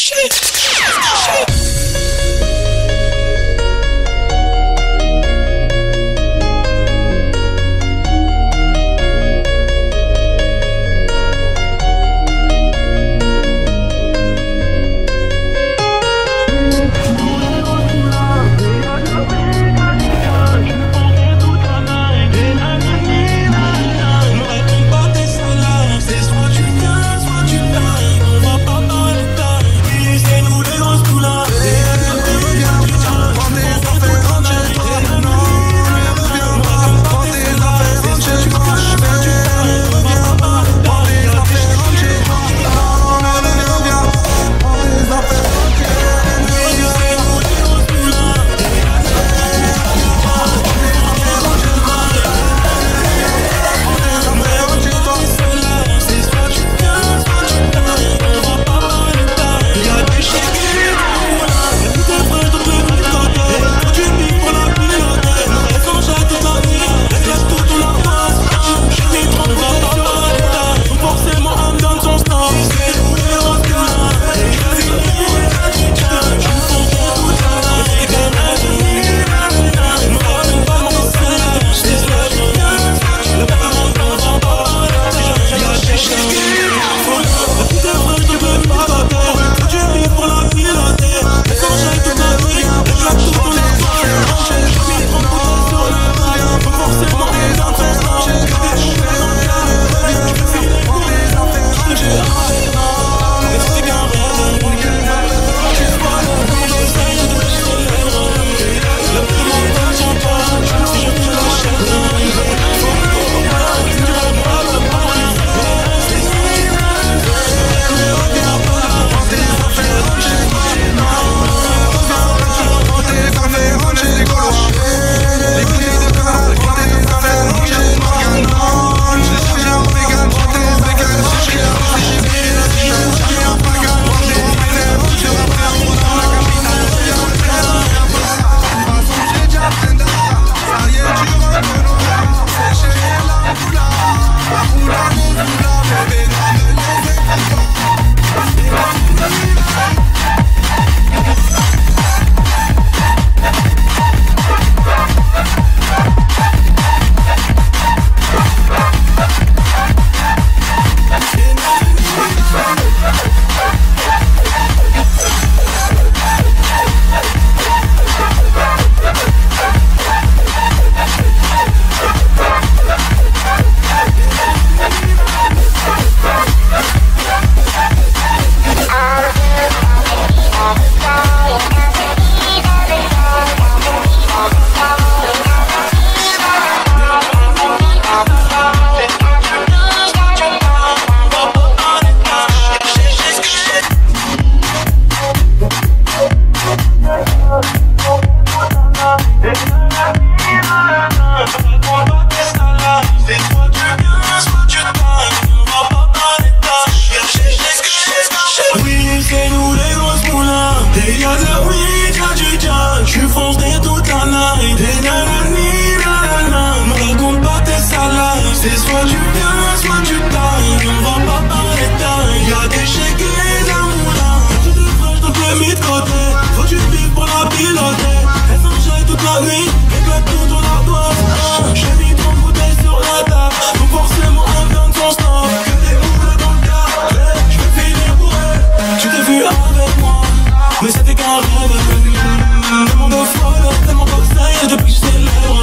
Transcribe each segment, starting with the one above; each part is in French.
C'est soit tu viens, soit tu tailles. On va pas parler de taille. Y'a des chèques et des moulins. Tu devrais, je te mis de côté. Faut que tu piques pour la piloter. Elle s'enchaîne toute la nuit, éclate tout ton ardoise. J'ai mis 30 bouteilles sur la table, donc forcément on donne son stop. Que des boules dans le café, je vais finir pour elle. Tu t'es vu avec moi, mais c'était qu'un rêve. Tellement de folle, tellement d'oseille, depuis que je célèbre.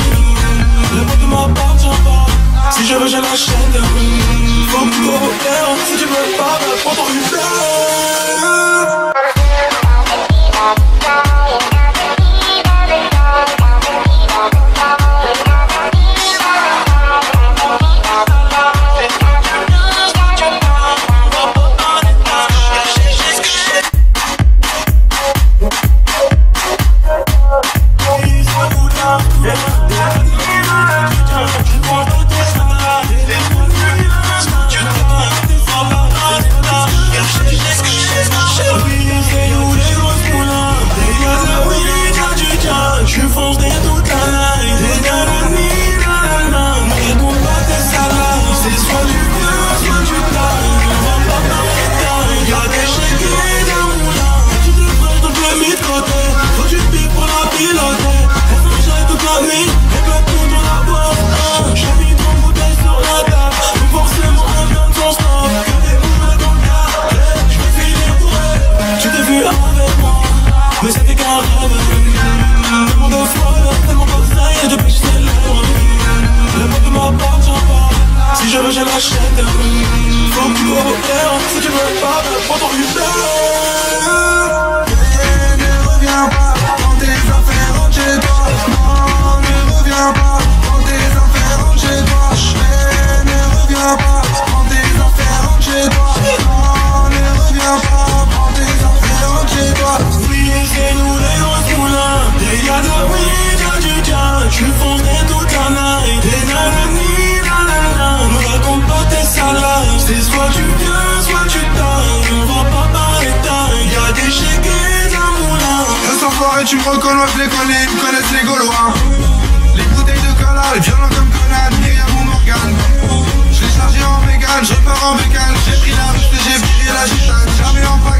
Le monde ne m'appartient pas. Si je veux, je l'achète. Faut que tu coopères. Si tu veux pas, bah, prends ton Uber. Let's go. tu me reconnais, je les connais, ils me connaissent les Gaulois. Les bouteilles de cola, violents comme Conan, Myriam ou Morgan. Je l'ai chargé en vegan, je repars en bécane. J'ai pris la ruche et j'ai viré la gitane. Jamais en